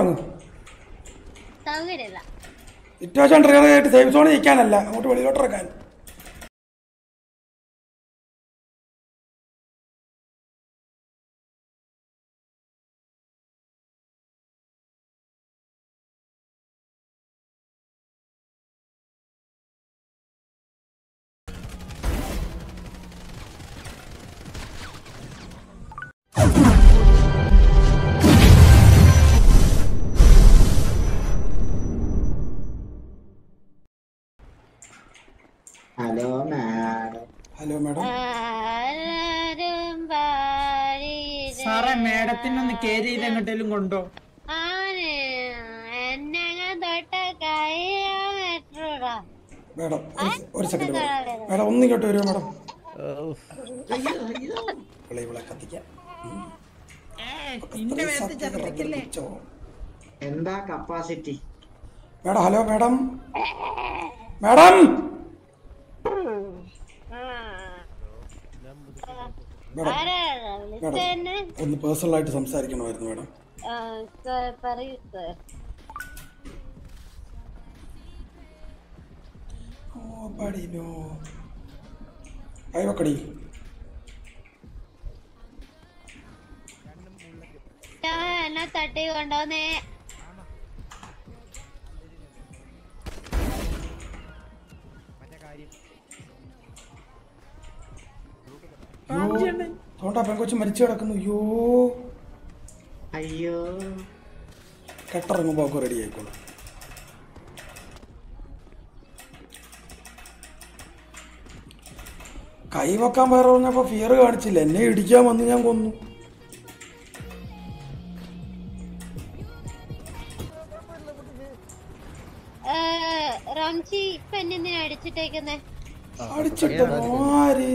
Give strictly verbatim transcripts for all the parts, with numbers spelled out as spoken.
സൗകര്യമില്ല. Situation trigger ചെയ്തിട്ട് safe സോണിൽ നിൽക്കാനല്ല, അങ്ങോട്ട് വെളിയിലോട്ടിറക്കാൻ. Hello madam. Hello madam. സാറേ മേഡത്തിനൊന്ന് കേരി ചെയ്ത് എങ്ങോട്ടേലും കൊണ്ടോ? മാഡം ഒരു സെക്കൻഡ് മാഡം, ഒന്നിങ്ങോട്ട് വരുമോ മാഡം? ഇവിടെ കത്തിക്കാം. എന്താ capacity madam? Hello madam. Madam ഒന്ന് പേഴ്സണൽ ആയിട്ട് സംസാരിക്കണമായിരുന്നു മാഡം. കൈവക്കടി. എന്നെ തട്ടി കൊണ്ടോന്നേ. തോണ്ടാ പെങ്കൊച്ച് മരിച്ചു കിടക്കുന്നു. അയ്യോ അയ്യോ, കെട്ടിറങ്ങുമ്പോ ഒക്കെ റെഡി ആയിക്കോളൂ. കൈവക്കാൻ വേറെ പറഞ്ഞപ്പോ ഫിയർ കാണിച്ചില്ല, എന്നെ ഇടിക്കാൻ വന്ന് ഞാൻ കൊന്നു. റാംജി ഇപ്പൊ എന്നെ എന്തിനാ അടിച്ചിട്ടേക്കുന്നേ? അടിച്ചിട്ട് ആര്?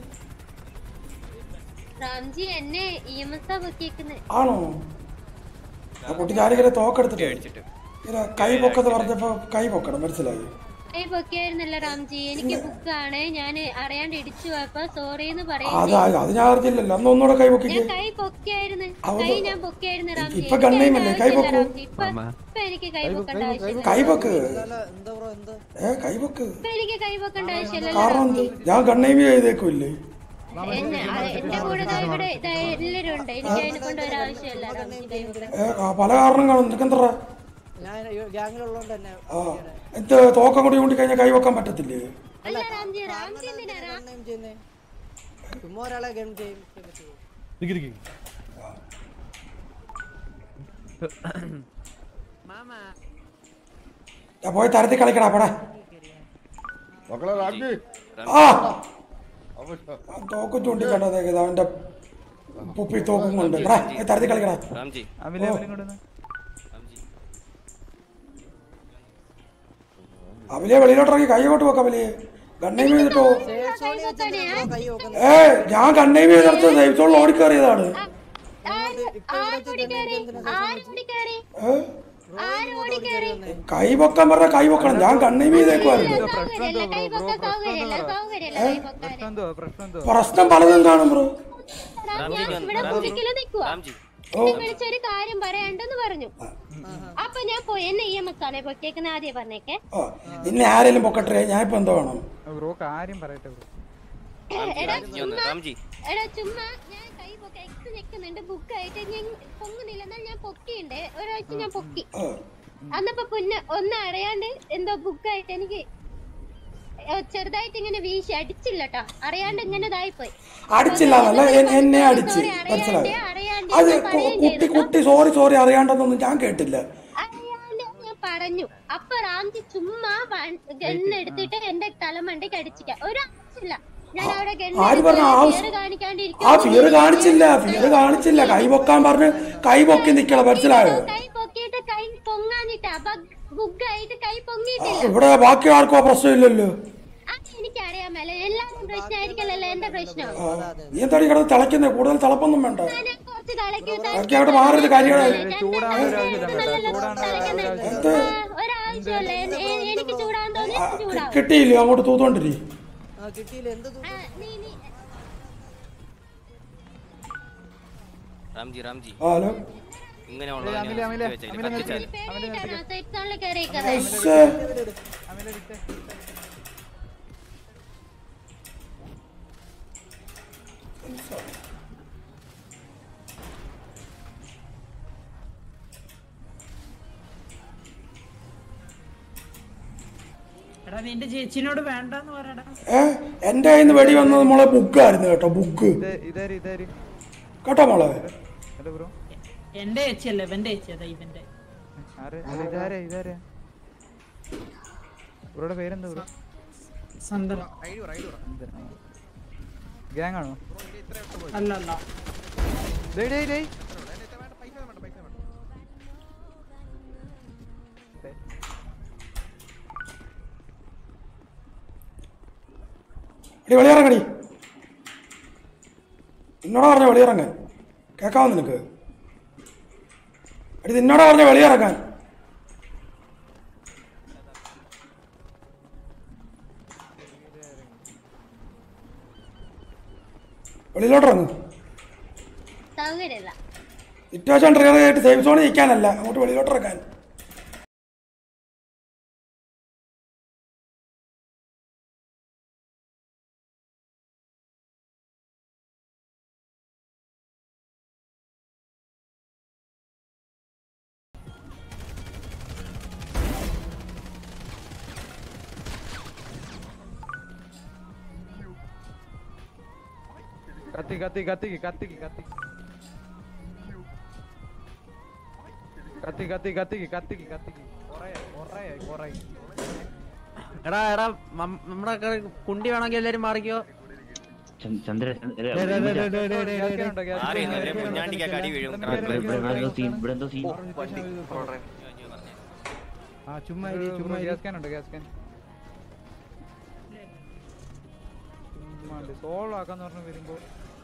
റാംജി എന്നെ ഇ എം എസ് പൊക്കിയേക്കുന്നേ. ആണോ? ആ കുട്ടി ഞാനിങ്ങനെ തോക്കെടുത്തിട്ട് കൈ പൊക്കത്ത് പറഞ്ഞപ്പോ കൈ പൊക്കണം, മനസ്സിലായി? കൈ പൊക്കിയായിരുന്നല്ലോ റാംജി, എനിക്ക് ബുക്കാണ്, ഞാൻ അറിയാണ്ട് ഇടിച്ചു പോയപ്പോ സോറി എന്ന് പറയാം. അത് ഞാൻ അറിഞ്ഞില്ലല്ലോ, അന്ന് ഒന്നുകൂടെ കൈ പൊക്കി. കൈ പൊക്കിയായിരുന്നു, കൈ ഞാൻ പൊക്കിയായിരുന്നു റാംജി. ഇപ്പൊ കണ്ണേമല്ലേ കൈ പൊക്കൂ? ഇപ്പൊ എനിക്ക് കൈ പൊക്കേണ്ട ആവശ്യമില്ല. കൈ പൊക്ക്, ഏ കൈ പൊക്ക്. ഇപ്പൊ എനിക്ക് കൈ പൊക്കേണ്ട ആവശ്യമില്ല. കാരണം എന്ത്? ഞാൻ കണ്ണേമി ചെയ്തേക്കൂല്ലേ? എന്റെ കൂടെ ഇവിടെ എല്ലാരും ഉണ്ട്, എനിക്ക് അതിനെ കൊണ്ട് ഒരു ആവശ്യമില്ല റാംജി കൈ പൊക്കാൻ. പല കാരണം കാണും. നിനക്ക് എന്താ എന്ത് തോക്കം കൂടി കൊണ്ട് കഴിഞ്ഞാൽ കൈ വെക്കാൻ പറ്റത്തില്ലേ? അല്ല റാംജി, റാംജി എന്തിനാ പോയി തരത്തി കളിക്കടാ പടാ. ആ തോക്കും ചൂണ്ടിക്കണ്ടേ അവന്റെ പുപ്പി തോക്കും കൊണ്ട് തരത്തി കളിക്കടാ. അവലിയെ വെളിയിലോട്ടിറങ്ങി കൈ കൊണ്ട് വെക്കാം. അവലിയെ കണ്ണേമി ചെയ്തിട്ടോ? ഏ ഞാൻ കണ്ണേമി ചെയ്തെടുത്ത് സേഫ്സോണിൽ ഓടിക്കേറിയതാണ്. കൈ പൊക്കാൻ പറഞ്ഞ കൈ പൊക്കണം, ഞാൻ കണ്ണേമി ചെയ്തേക്കുവായിരുന്നു. പ്രശ്നം പലതും കാണും ബ്രോ. വിളിച്ചൊരു കാര്യം പറയാണ്ടെന്ന് പറഞ്ഞു. അപ്പൊ ഞാൻ പോയി എന്നെ ഇ എം എസ് ആണ് പൊക്കേക്കുന്ന ആദ്യം പറഞ്ഞേക്കെ. നിന്നെ ആരെങ്കിലും പൊക്കട്ടെ, ഞാൻ ഇപ്പൊ എന്തോ വേണം? എടാ ചുമ്മാ ഞാൻ കൈ പൊക്ക എക്സ് നിൽക്കുന്നുണ്ട്, ബുക്കായിട്ട് ഞാൻ പൊങ്ങുന്നില്ല, എന്നാൽ ഞാൻ പൊക്കിണ്ട് ഒരാഴ്ച ഞാൻ പൊക്കി. അന്നപ്പോ പിന്നെ ഒന്നും അറിയാണ്ട് എന്തോ ബുക്കായിട്ട് എനിക്ക് ചെറുതായിട്ട് ഇങ്ങനെ വീശി അടിച്ചില്ലട്ടോ, അറിയാണ്ട് ഇങ്ങനെ ഇതായിപ്പോയി. അടിച്ചില്ല എന്നെ അടിച്ച് മനസ്സിലായി. അത് കുട്ടി കുട്ടി സോറി സോറി അറിയാണ്ടെന്നൊന്നും ഞാൻ കേട്ടില്ല. അറിയാണ്ട് ഞാൻ പറഞ്ഞു. അപ്പൊ റാംജി ചുമ്മാ ഗണ്ണെടുത്തിട്ട് എന്റെ തലമണ്ടയ്ക്ക് അടിച്ചില്ല, ഒരാവശ്യമില്ല. ഞാൻ അവിടെ ആ ഫിയർ കാണിച്ചില്ല, ഫിയർ കാണിച്ചില്ല. കൈ പൊക്കാൻ പറഞ്ഞ് കൈ പൊക്കി നിക്കണം, മനസ്സിലായോ? കൈ പൊക്കിയിട്ട് കൈ പൊങ്ങാനിട്ടാ ബുക്കായിട്ട് കൈ പൊങ്ങിയിട്ടില്ല. ഇവിടെ ബാക്കി ആർക്കോ പ്രശ്നമില്ലല്ലോ. എനിക്കറിയാൻ മേല, എല്ലാവരും പ്രശ്നമായിരിക്കല്ലോ എന്റെ പ്രശ്നം. നീ എന്താടി കിടന്ന് തിളക്കുന്നേ? കൂടുതൽ തിളപ്പൊന്നും വേണ്ട. അവിടെ മാറിയത് കാര്യമാണ്. എനിക്ക് ചൂടാൻ തോന്നി കിട്ടിയില്ലേ? അങ്ങോട്ട് തൂത്തോണ്ടിരി. റാംജി റാംജി ഹലോ നിന്റെ ചേച്ചിനോട് വേണ്ടെന്ന് പറയടാ. എന്റെ കയ്യിൽ നിന്ന് വെടി വന്നത് മോളെ ബുക്കായിരുന്നു കേട്ടോ, ബുക്ക് കേട്ടോ മോളെ. എന്റെ ചേച്ചിയല്ല ഇവന്റെ ചേച്ചി. അതാ ഇവന്റെ പേരെന്താ? ഗ്യാങ് ആണോ? അല്ല അല്ല വെളിയിറങ്ങടി. നിന്നോടാ പറഞ്ഞ വെളിയിറങ്ങാൻ, കേക്കാവോ നിനക്ക്? അടി നിന്നോടാ പറഞ്ഞ വെളിയിറങ്ങാൻ. വെളിയിലോട്ടിറങ്ങും. സിറ്റുവേഷൻ ട്രിഗർ ചെയ്തിട്ട് സേഫ് സോണിൽ നിൽക്കാനല്ല, അങ്ങോട്ട് വെളിയിലോട്ടിറങ്ങാൻ. കത്തി കത്തി കത്തി കത്തി കത്തി കത്തി കത്തി കത്തി കത്തി കത്തി എടാ എടാ നമ്മുടെ കുണ്ടി വേണമെങ്കിൽ എല്ലാരും മാറിക്കോ. സോൾവ് ആക്കാന്ന് പറഞ്ഞു വരുമ്പോ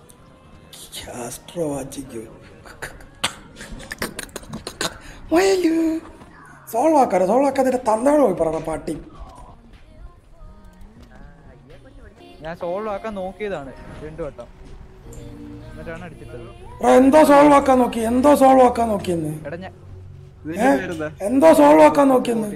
സോൾവ് ആക്കാറ് സോൾവ് ആക്കാതിന്റെ തന്നോട് പോയി പറയണ പാട്ടി. ഞാൻ സോൾവ് ആക്കാൻ നോക്കിയതാണ് രണ്ടു വട്ടം, എന്നിട്ടാണ് അടിച്ചിട്ടത്. എന്തോ സോൾവ് ആക്കാൻ നോക്കി, എന്തോ സോൾവ് ആക്കാൻ നോക്കിയെന്ന്, എന്തോ സോൾവ് ആക്കാൻ നോക്കിയെന്ന്.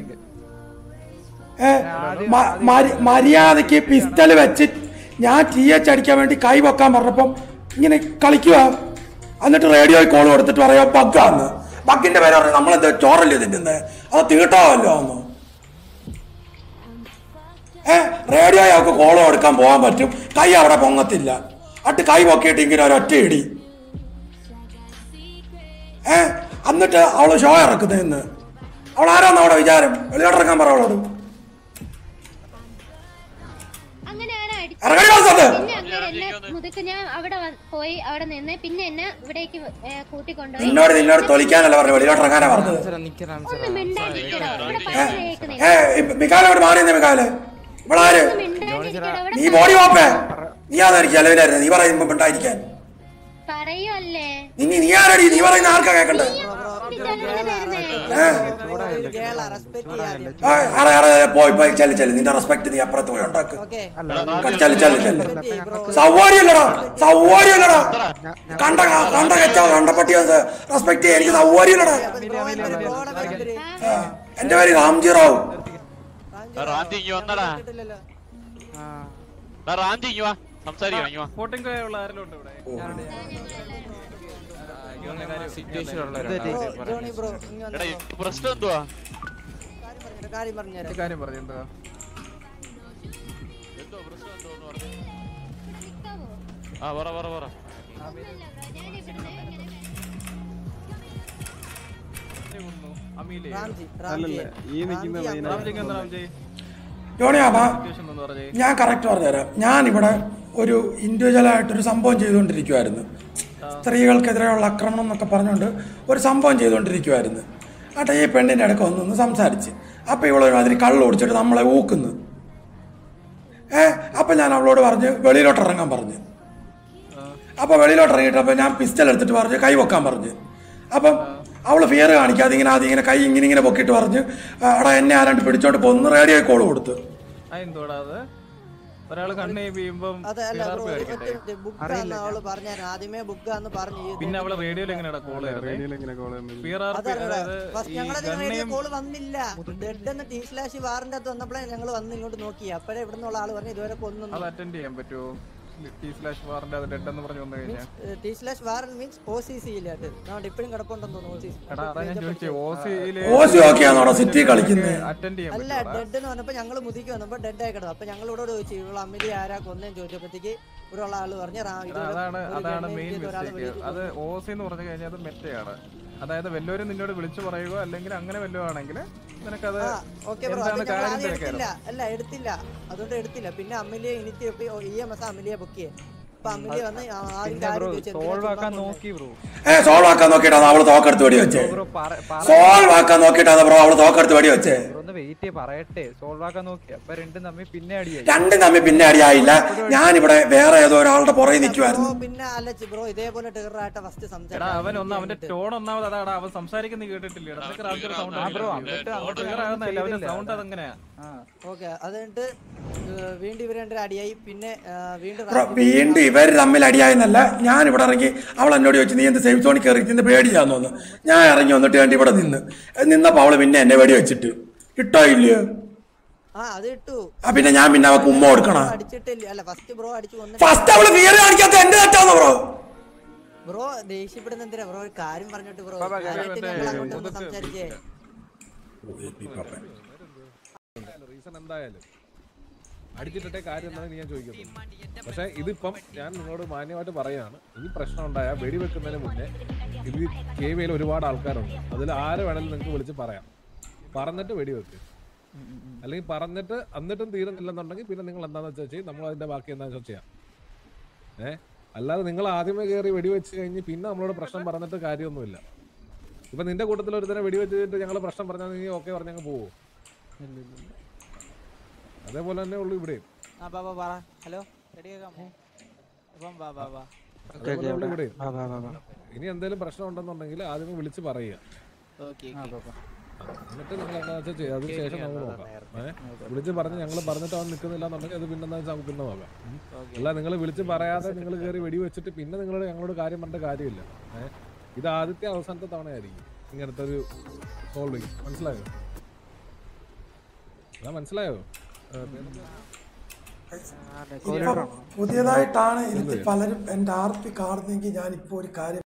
മര്യാദക്ക് പിസ്റ്റല് വെച്ച് ഞാൻ ടി എച്ച് അടിക്കാൻ വേണ്ടി കൈ വെക്കാൻ പറഞ്ഞപ്പം ഇങ്ങനെ കളിക്കുക. എന്നിട്ട് റേഡിയോയിൽ കോൾ കൊടുത്തിട്ട് പറയാ ബഗ്ഗാന്ന്. ബഗ്ഗിന്റെ പേര് പറഞ്ഞു നമ്മളെന്ത് ചോറല്ലേ തിന്നുന്നത്, അത് തീട്ടാവല്ലോ ഒന്ന്. ഏഹ് റേഡിയോയൊക്കെ കോൾ കൊടുക്കാൻ പോകാൻ പറ്റും, കൈ അവിടെ പൊങ്ങത്തില്ല. അട്ട് കൈ പൊക്കിയിട്ട് ഇങ്ങനെ ഒരൊറ്റ ഇടി. ഏഹ് എന്നിട്ട് അവള് ഷോ ഇറക്കുന്നതെന്ന്. അവൾ ആരാന്ന് അവിടെ വിചാരം? വെളിയോട്ടിറക്കാൻ പറ അവളോട്. നിന്നോട് നിന്നോട് തൊലിക്കാനല്ല പറഞ്ഞു, വെളിയോട്ടിറങ്ങാനാ പറഞ്ഞത്. മിക്കാലോട് മാറിയെന്നേ മിക്കാല്. ഇവളാര്? നീ ബോഡി വാപ്പേ, നീ അതായിരിക്കും അലവിലായിരുന്നു. നീ പറയുമ്പോ ഉണ്ടായിരിക്കാൻ നീ നീ ആരടി? നീ പറയുന്ന ആർക്കാ കേക്കണ്ടേ? പോയി പോയി ചെല്ലു ചെല്ലു, നിന്റെ റെസ്പെക്ട് നീ അപ്പുറത്ത് പോയി ഉണ്ടാക്ക്. ചെല്ലു ചെല്ലു ചെല്ലു. സൗകര്യല്ലടാ, സൗകര്യല്ലടാ. കണ്ട കണ്ട കെച്ചോ കണ്ടപ്പട്ടി റെസ്പെക്ട് ചെയ്യാൻ എനിക്ക് സൗകര്യല്ലടാ. എന്റെ പേര് രാംജി റാവു. പ്രശ്നം എന്തുവാ? ആ പറ പറ പറ. ഞാൻ കറക്റ്റ് പറഞ്ഞുതരാം. ഞാൻ ഇവിടെ ഒരു ഇൻഡിവിജ്വലായിട്ടൊരു സംഭവം ചെയ്തുകൊണ്ടിരിക്കുമായിരുന്നു. സ്ത്രീകൾക്കെതിരെയുള്ള ആക്രമണം എന്നൊക്കെ പറഞ്ഞുകൊണ്ട് ഒരു സംഭവം ചെയ്തുകൊണ്ടിരിക്കുമായിരുന്നു. എന്നിട്ട് ഈ പെണ്ണിൻ്റെ അടുക്ക ഒന്നൊന്ന് സംസാരിച്ച്, അപ്പോൾ ഇവളൊരു അതിന് കള്ളു കുടിച്ചിട്ട് നമ്മളെ ഊക്കുന്നു. ഏ അപ്പം ഞാൻ അവളോട് പറഞ്ഞ് വെളിയിലോട്ട് ഇറങ്ങാൻ പറഞ്ഞു. അപ്പോൾ വെളിയിലോട്ട് ഇറങ്ങിയിട്ടപ്പോൾ ഞാൻ പിസ്റ്റൽ എടുത്തിട്ട് പറഞ്ഞ് കൈ വെക്കാൻ പറഞ്ഞു. അപ്പം അവൾ ഫിയർ കാണിക്കാതെ ഇങ്ങനെ ആദ്യം ഇങ്ങനെ കൈ ഇങ്ങനെ ഇങ്ങനെ പൊക്കിയിട്ട് പറഞ്ഞ് എടാ എന്നെ ആരാണ്ട് പിടിച്ചോണ്ട് പോന്ന് റേഡിയോ കോൾ കൊടുത്തു. ഒരാള് കണ്ണ് ചെയ്യുമ്പം അവള് പറഞ്ഞ ആദ്യമേ ബുക്കാന്ന് പറഞ്ഞു. പിന്നെ അവള് റേഡിയോയിൽ എങ്ങനെയാ കോള് കോള് വന്നില്ല. ഡെഡ് ടി സ്ലാഷ് വാറിന്റെ അകത്ത് വന്നപ്പോഴേ ഞങ്ങൾ വന്ന് ഇങ്ങോട്ട് നോക്കി. അപ്പഴേ ഇവിടെ നിന്നുള്ള ആള് പറഞ്ഞു ഇതുവരെ കൊന്നു. അത് അറ്റൻഡ് ചെയ്യാൻ പറ്റുമോ? ടി സ്ലാഷ് വാറിന്റെ അത് ഡെഡ് എന്ന് പറഞ്ഞു വന്നു കഴിഞ്ഞാൽ T slash war means O C C ഇല്ലാട്ട് നമ്മുടെ ഇപ്പഴും കിടപ്പുണ്ടെന്ന് തോന്നുന്നു. അല്ല ഡെഡ് എന്ന് പറഞ്ഞപ്പോ ഞങ്ങള് മുതിക്ക് വന്നപ്പോ ഡെഡ് ആയി കിടന്നു. അപ്പൊ ഞങ്ങളോട് ചോദിച്ചു ഇവിടെ അമ്മിലി ആരാ കൊന്നേന്ന് ചോദിച്ചപ്പോഴത്തേക്ക് ഇവിടെ ഉള്ള ആള് പറഞ്ഞു അതാണ് അതാണ് മെയിൻ മിസ്റ്റേക്ക്. അത് ഒ സി എന്ന് പറഞ്ഞു കഴിഞ്ഞാൽ അത് മെറ്റയാണ്. അതായത് വല്ലവരും നിന്നോട് വിളിച്ചു പറയുകയോ അല്ലെങ്കിൽ അങ്ങനെ വല്ലതും ആണെങ്കിൽ നിനക്കത് എടുത്തില്ല. അല്ല എടുത്തില്ല, അതുകൊണ്ട് എടുത്തില്ല. പിന്നെ അമ്മിലിയെ എനിക്ക് ഇ എം എസ് അമ്മിലിയെ ബുക്ക് ചെയ്യാം. സോൾവ് ആക്കാൻ നോക്കി ബ്രോ. ഏ സോൾവ് ആക്കാൻ നോക്കിയിട്ടാണ് അവള് തോക്കെടുത്ത് വെടി വെച്ചേ. സോൾവ് ആക്കാൻ നോക്കിയിട്ടാണ് ബ്രോ അവള് തോക്കെടുത്ത് വെടി വെച്ചേ. ഒന്ന് വെയിറ്റ് പറയട്ടെ. സോൾവ് ആക്കാൻ നോക്കി. അപ്പൊ രണ്ടും തമ്മിൽ പിന്നെ അടിയായി. രണ്ടും തമ്മിൽ പിന്നെ അടിയായില്ല. ഞാനിവിടെ വേറെ ഏതോ ഒരാളുടെ പുറകെ നിൽക്കുവായിരുന്നു. പിന്നെ അല്ല ബ്രോ ഇതേപോലെ ടീറായിട്ട് ഫസ്റ്റ് സംസാരിച്ചു. അവൻ ഒന്ന് അവന്റെ ടോൺ ഒന്നാമത് അതാണ്. അവൻ സംസാരിക്കുന്നത് കേട്ടിട്ടില്ല. സൗണ്ട് അതെങ്ങനെയാ? ഓക്കെ അത് കഴിഞ്ഞിട്ട് വീണ്ടും ഇവർ രണ്ടര അടിയായി. പിന്നെ വീണ്ടും വീണ്ടും ഇവർ തമ്മിൽ അടിയായെന്നല്ല. ഞാൻ ഇവിടെ ഇറങ്ങി അവൾ എന്നോട് ചോദിച്ചു നീ എന്ത് സേഫ് സോണിൽ കയറി നിന്ന് പേടിയാന്ന് തോന്നുന്നു. ഞാൻ ഇറങ്ങി വന്നിട്ട് വേണ്ടി ഇവിടെ നിന്ന് നിന്നപ്പോ അവള് പിന്നെ എന്നെ വെടി വെച്ചിട്ട് ഇട്ടോ ഇല്ലയോ? പിന്നെ ഞാൻ പിന്നെ അവക്ക് ഉമ്മ കൊടുക്കണം. ഫസ്റ്റ് അവള് വീട് കാണിക്കാത്ത എന്റെ തെറ്റാന്ന് ബ്രോ. ബ്രോ ദേഷ്യപ്പെടുന്ന എന്തിനാ ബ്രോ? ഒരു കാര്യം പറഞ്ഞിട്ട് ബ്രോ സംസാരിച്ചേ. റീസൺ എന്തായാലും അടിച്ചിട്ടേ കാര്യം എന്താണെന്ന് ഞാൻ ചോദിക്കുന്നു. പക്ഷെ ഇതിപ്പം ഞാൻ നിങ്ങളോട് മാന്യമായിട്ട് പറയാണ്, ഈ പ്രശ്നം ഉണ്ടായാൽ വെടിവെക്കുന്നതിന് മുന്നേ ഇത് കെ വിയിൽ ഒരുപാട് ആൾക്കാരുണ്ട്. അതിൽ ആരെ വേണമെങ്കിലും നിങ്ങൾക്ക് വിളിച്ച് പറയാം. പറഞ്ഞിട്ട് വെടിവെക്ക്. അല്ലെങ്കിൽ പറഞ്ഞിട്ട് എന്നിട്ടും തീരുന്നില്ലെന്നുണ്ടെങ്കിൽ പിന്നെ നിങ്ങൾ എന്താണെന്ന് വെച്ചാൽ ചെയ്യും. നമ്മൾ അതിൻ്റെ ബാക്കി എന്താണെന്ന് വെച്ചാൽ ചെയ്യാം. ഏഹ് അല്ലാതെ നിങ്ങൾ ആദ്യമേ കയറി വെടിവെച്ച് കഴിഞ്ഞ് പിന്നെ നമ്മളോട് പ്രശ്നം പറഞ്ഞിട്ട് കാര്യമൊന്നുമില്ല. ഇപ്പം നിന്റെ കൂട്ടത്തിൽ ഒരു തന്നെ വെടിവെച്ചിട്ട് ഞങ്ങൾ പ്രശ്നം പറഞ്ഞാൽ നീ ഓക്കെ പറഞ്ഞങ്ങ് പോവോ? അതേപോലെ തന്നെ ഉള്ളു ഇവിടെയും. ഇനി എന്തെങ്കിലും പ്രശ്നം ഉണ്ടെന്നുണ്ടെങ്കിൽ ആദ്യമേ വിളിച്ച് പറയുക. എന്നിട്ട് നിങ്ങൾ എന്താ വെച്ചാൽ ചെയ്യുക. അതിന് ശേഷം നമുക്ക് നോക്കാം. ഏഹ് വിളിച്ച് പറഞ്ഞ് ഞങ്ങൾ പറഞ്ഞിട്ട് അവൻ നിൽക്കുന്നില്ല എന്നുണ്ടെങ്കിൽ അത് പിന്നെ എന്താ വെച്ചാൽ നമുക്ക് പിന്നെ നോക്കാം. അല്ല നിങ്ങൾ വിളിച്ച് പറയാതെ നിങ്ങൾ കയറി വെടി വെച്ചിട്ട് പിന്നെ നിങ്ങളോട് ഞങ്ങളോട് കാര്യം പറഞ്ഞ കാര്യമില്ല. ഏഹ് ഇത് ആദ്യത്തെ അവസാനത്തെ തവണയായിരിക്കും ഇങ്ങനത്തെ ഒരു സോൾവിങ്. മനസ്സിലായോ? അതാ മനസ്സിലായോ? പുതിയതായിട്ടാണ് എനിക്ക് പലരും എന്റെ ആർ പി കാണുന്നെങ്കിൽ ഞാനിപ്പോ ഒരു കാര്യം